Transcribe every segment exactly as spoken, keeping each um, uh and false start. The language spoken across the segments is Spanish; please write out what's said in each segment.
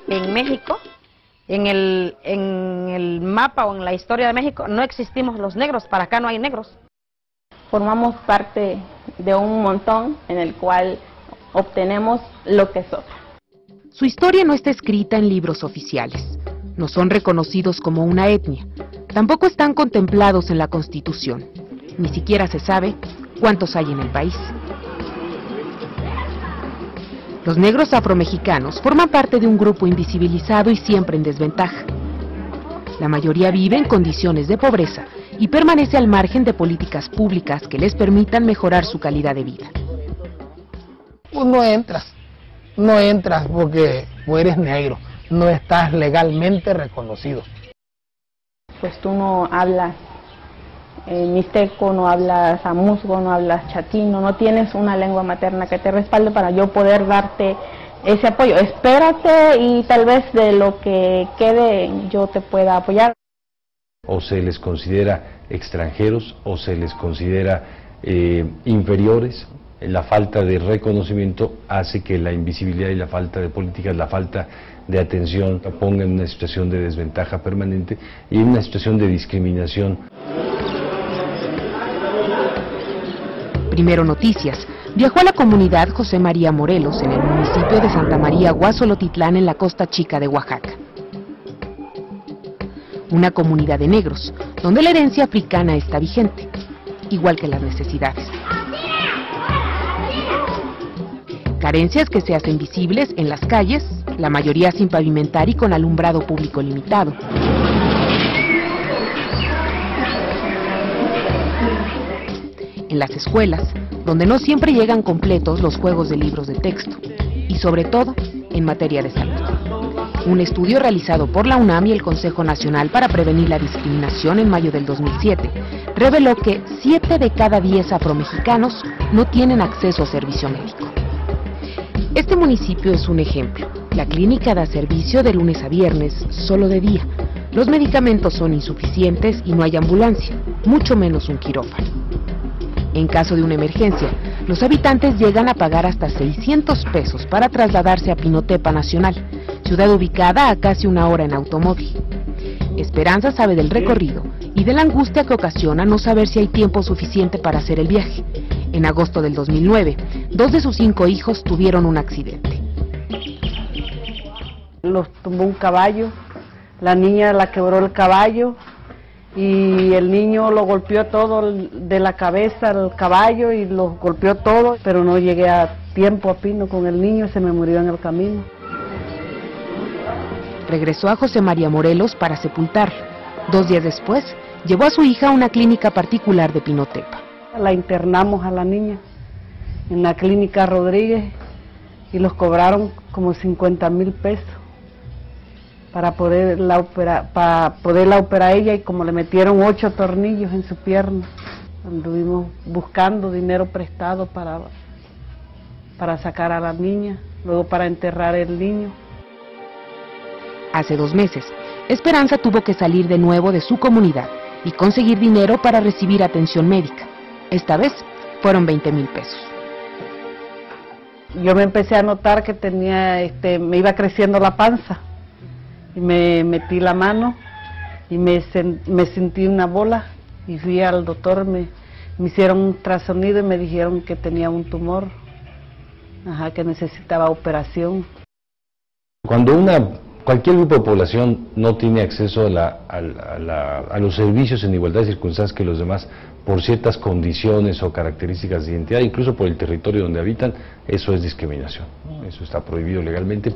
En México, en el, en el mapa o en la historia de México, no existimos los negros, para acá no hay negros. Formamos parte de un montón en el cual obtenemos lo que sobra. Su historia no está escrita en libros oficiales, no son reconocidos como una etnia, tampoco están contemplados en la Constitución, ni siquiera se sabe cuántos hay en el país. Los negros afromexicanos forman parte de un grupo invisibilizado y siempre en desventaja. La mayoría vive en condiciones de pobreza y permanece al margen de políticas públicas que les permitan mejorar su calidad de vida. Pues no entras, no entras porque eres negro, no estás legalmente reconocido. Pues tú no hablas eh, mixteco, no hablas amuzgo, no hablas chatino, no tienes una lengua materna que te respalde para yo poder darte ese apoyo. Espérate y tal vez de lo que quede yo te pueda apoyar. O se les considera extranjeros o se les considera eh, inferiores. La falta de reconocimiento hace que la invisibilidad y la falta de políticas, la falta de atención, la ponga en una situación de desventaja permanente y en una situación de discriminación. Primero Noticias viajó a la comunidad José María Morelos en el municipio de Santa María Guasolotitlán en la Costa Chica de Oaxaca. Una comunidad de negros, donde la herencia africana está vigente, igual que las necesidades. Carencias que se hacen visibles en las calles, la mayoría sin pavimentar y con alumbrado público limitado. En las escuelas, donde no siempre llegan completos los juegos de libros de texto, y sobre todo, en materia de salud. Un estudio realizado por la UNAM y el Consejo Nacional para Prevenir la Discriminación en mayo del dos mil siete reveló que siete de cada diez afromexicanos no tienen acceso a servicio médico. Este municipio es un ejemplo. La clínica da servicio de lunes a viernes, solo de día. Los medicamentos son insuficientes y no hay ambulancia, mucho menos un quirófano. En caso de una emergencia, los habitantes llegan a pagar hasta seiscientos pesos para trasladarse a Pinotepa Nacional, ciudad ubicada a casi una hora en automóvil. Esperanza sabe del recorrido y de la angustia que ocasiona no saber si hay tiempo suficiente para hacer el viaje. En agosto del dos mil nueve, dos de sus cinco hijos tuvieron un accidente. Los tumbó un caballo, la niña la quebró el caballo y el niño lo golpeó todo de la cabeza al caballo y lo golpeó todo, pero no llegué a tiempo a Pino con el niño, se me murió en el camino. Regresó a José María Morelos para sepultarlo. Dos días después, llevó a su hija a una clínica particular de Pinotepa. La internamos a la niña en la clínica Rodríguez y los cobraron como cincuenta mil pesos para poderla operar, para poderla operar ella, y como le metieron ocho tornillos en su pierna, anduvimos buscando dinero prestado para, para sacar a la niña, luego para enterrar el niño. Hace dos meses, Esperanza tuvo que salir de nuevo de su comunidad y conseguir dinero para recibir atención médica. Esta vez fueron veinte mil pesos. Yo me empecé a notar que tenía, este, me iba creciendo la panza y me metí la mano y me, me sentí una bola y fui al doctor, me, me hicieron un ultrasonido y me dijeron que tenía un tumor, ajá, que necesitaba operación. Cuando una Cualquier grupo de población no tiene acceso a, la, a, la, a los servicios en igualdad de circunstancias que los demás por ciertas condiciones o características de identidad, incluso por el territorio donde habitan, eso es discriminación. Eso está prohibido legalmente.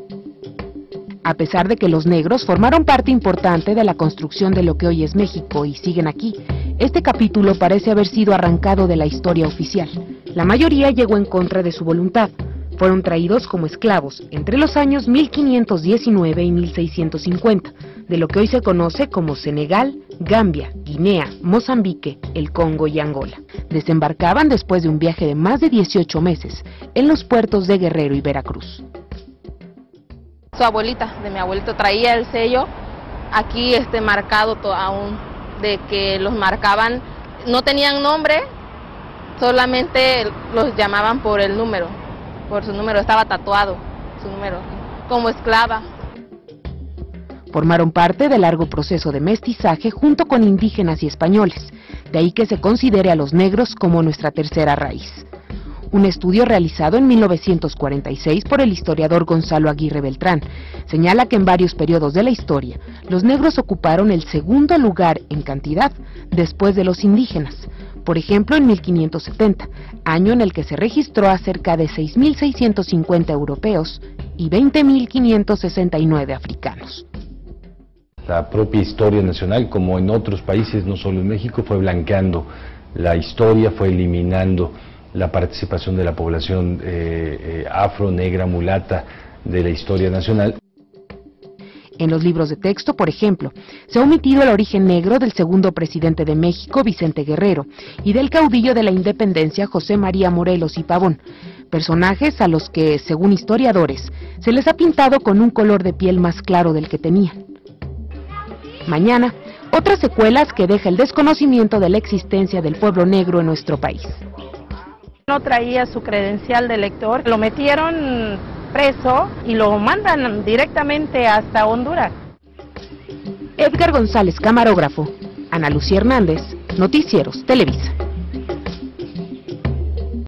A pesar de que los negros formaron parte importante de la construcción de lo que hoy es México y siguen aquí, este capítulo parece haber sido arrancado de la historia oficial. La mayoría llegó en contra de su voluntad. Fueron traídos como esclavos entre los años mil quinientos diecinueve y mil seiscientos cincuenta, de lo que hoy se conoce como Senegal, Gambia, Guinea, Mozambique, el Congo y Angola. Desembarcaban después de un viaje de más de dieciocho meses en los puertos de Guerrero y Veracruz. Su abuelita, de mi abuelito, traía el sello aquí este marcado aún, de que los marcaban, no tenían nombre, solamente los llamaban por el número. Por su número, estaba tatuado su número, como esclava. Formaron parte del largo proceso de mestizaje junto con indígenas y españoles, de ahí que se considere a los negros como nuestra tercera raíz. Un estudio realizado en mil novecientos cuarenta y seis por el historiador Gonzalo Aguirre Beltrán señala que en varios periodos de la historia, los negros ocuparon el segundo lugar en cantidad después de los indígenas. Por ejemplo, en mil quinientos setenta, año en el que se registró a cerca de seis mil seiscientos cincuenta europeos y veinte mil quinientos sesenta y nueve africanos. La propia historia nacional, como en otros países, no solo en México, fue blanqueando la historia, fue eliminando la participación de la población eh, eh, afro, negra, mulata de la historia nacional. En los libros de texto, por ejemplo, se ha omitido el origen negro del segundo presidente de México, Vicente Guerrero, y del caudillo de la independencia, José María Morelos y Pavón, personajes a los que, según historiadores, se les ha pintado con un color de piel más claro del que tenían. Mañana, otras secuelas que deja el desconocimiento de la existencia del pueblo negro en nuestro país. No traía su credencial de lector, lo metieron preso y lo mandan directamente hasta Honduras. Edgar González, camarógrafo. Ana Lucía Hernández, Noticieros Televisa.